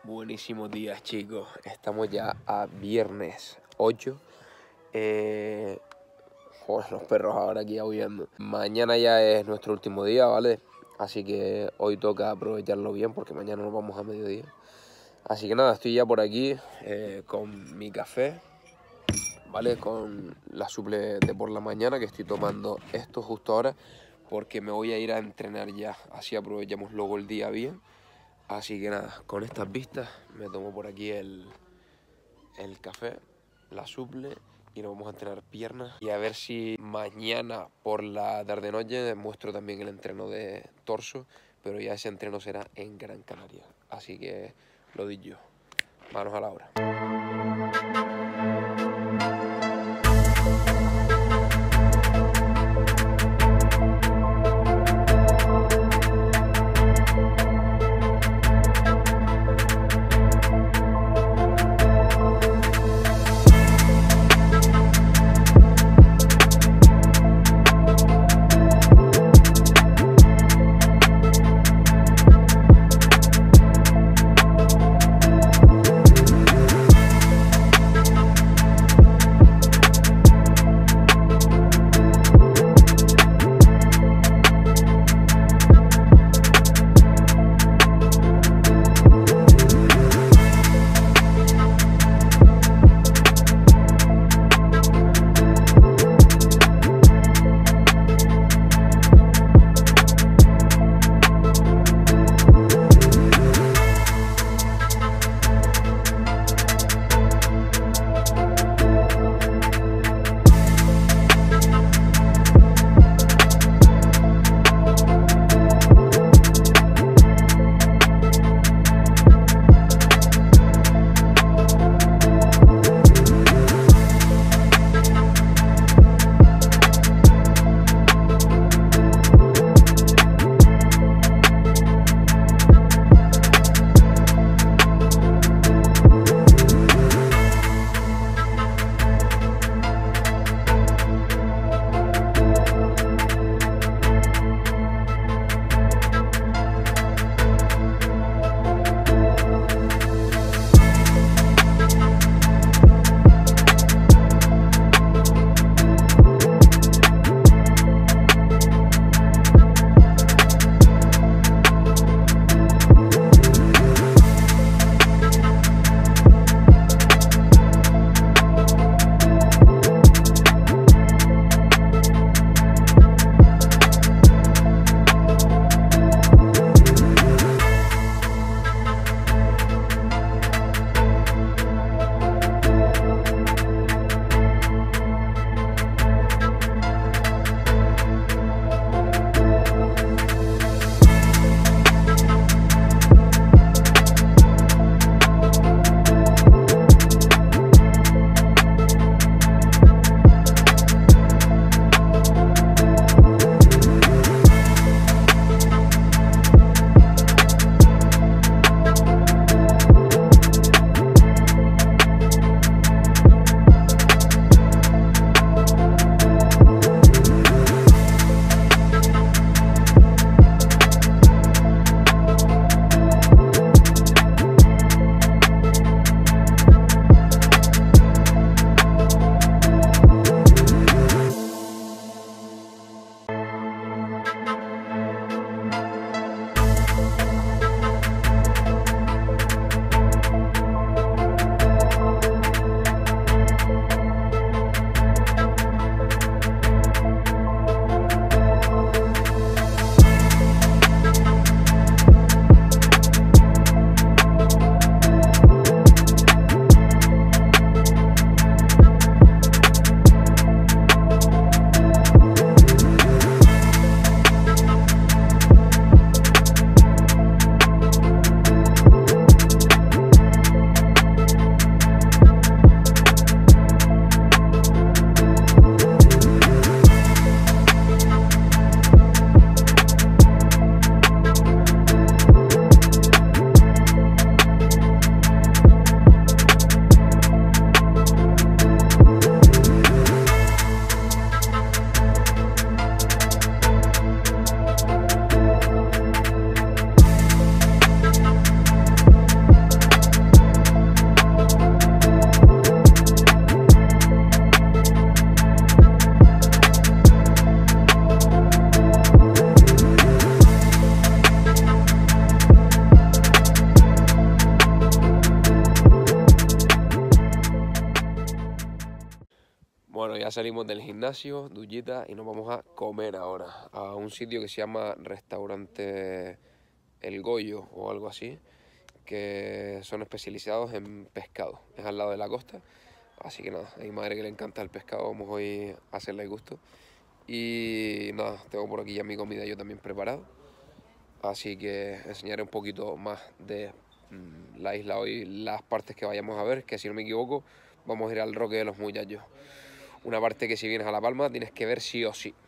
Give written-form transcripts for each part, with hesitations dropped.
Buenísimos días, chicos. Estamos ya a viernes 8. Joder, los perros ahora aquí aullando. Mañana ya es nuestro último día, ¿vale? Así que hoy toca aprovecharlo bien porque mañana nos vamos a mediodía. Así que nada, estoy ya por aquí con mi café, ¿vale? Con la suple de por la mañana, que estoy tomando esto justo ahora porque me voy a ir a entrenar ya. Así aprovechamos luego el día bien. Así que nada, con estas vistas me tomo por aquí el café, la suple, y nos vamos a entrenar piernas. Y a ver si mañana por la tarde-noche muestro también el entreno de torso, pero ya ese entreno será en Gran Canaria. Así que lo digo yo, manos a la obra. ya salimos del gimnasio, duchita, y nos vamos a comer ahora a un sitio que se llama Restaurante El Goyo o algo así, que son especializados en pescado. Es al lado de la costa, así que nada, a mi madre que le encanta el pescado, vamos hoy a hacerle gusto. Y nada, tengo por aquí ya mi comida yo también preparado, así que enseñaré un poquito más de la isla hoy, las partes que vayamos a ver, que si no me equivoco vamos a ir al Roque de los Muchachos. Una parte que si vienes a La Palma tienes que ver sí o sí.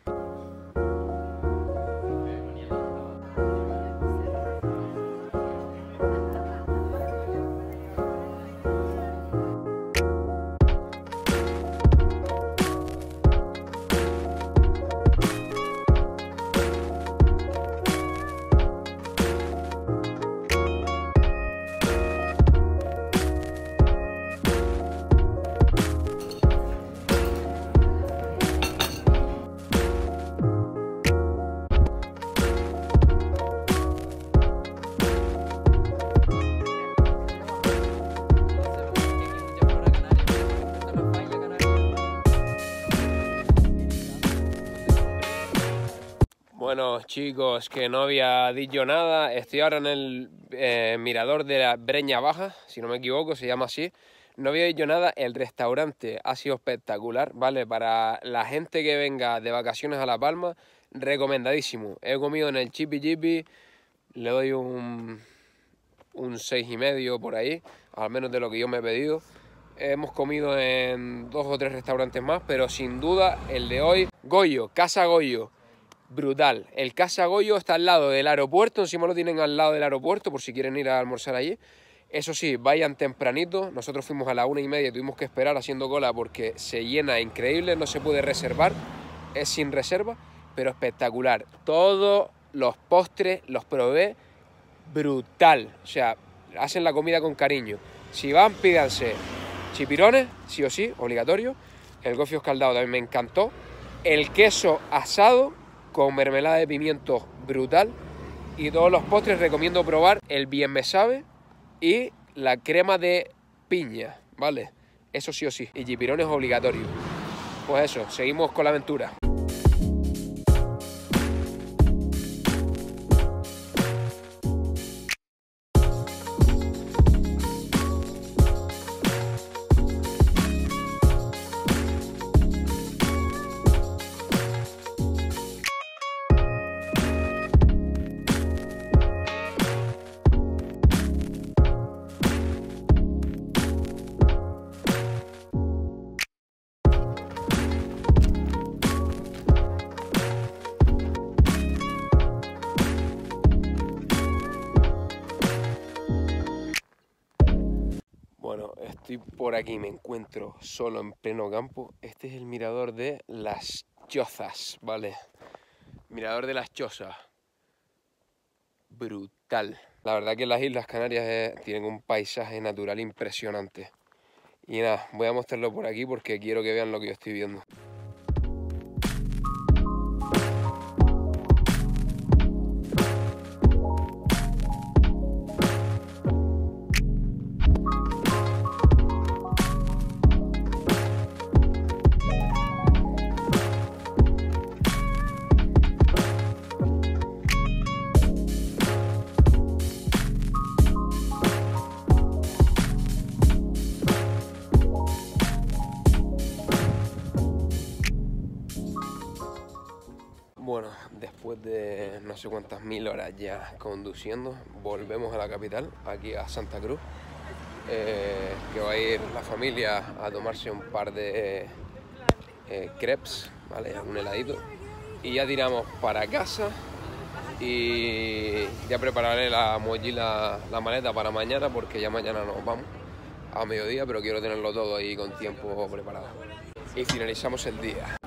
Bueno, chicos, que no había dicho nada, estoy ahora en el mirador de la Breña Baja, si no me equivoco, se llama así. No había dicho nada, el restaurante ha sido espectacular, ¿vale? Para la gente que venga de vacaciones a La Palma, recomendadísimo. He comido en el Chipi Chipi, le doy un 6,5 por ahí, al menos de lo que yo me he pedido. Hemos comido en 2 o 3 restaurantes más, pero sin duda el de hoy, Goyo, Casa Goyo. Brutal. El Casa Goyo está al lado del aeropuerto, encima lo tienen al lado del aeropuerto por si quieren ir a almorzar allí. Eso sí, vayan tempranito. Nosotros fuimos a las 1:30 y tuvimos que esperar haciendo cola porque se llena increíble, no se puede reservar, es sin reserva, pero espectacular. Todos los postres los probé brutal. O sea, hacen la comida con cariño. Si van, pídanse chipirones, sí o sí, obligatorio. El gofio escaldado también me encantó. El queso asado con mermelada de pimientos brutal, y todos los postres recomiendo probar el bien me sabe y la crema de piña, ¿vale? Eso sí o sí, y chipirones obligatorio. Pues eso, seguimos con la aventura. Bueno, estoy por aquí, me encuentro solo en pleno campo. Este es el mirador de Las Chozas, ¿vale? Mirador de Las Chozas. Brutal. La verdad que las Islas Canarias tienen un paisaje natural impresionante. Y nada, voy a mostrarlo por aquí porque quiero que vean lo que yo estoy viendo. Bueno, después de no sé cuántas mil horas ya conduciendo, volvemos a la capital, aquí a Santa Cruz, que va a ir la familia a tomarse un par de crepes, ¿vale? Un heladito, y ya tiramos para casa y ya prepararé la mochila, la maleta para mañana, porque ya mañana nos vamos a mediodía, pero quiero tenerlo todo ahí con tiempo preparado. Y finalizamos el día.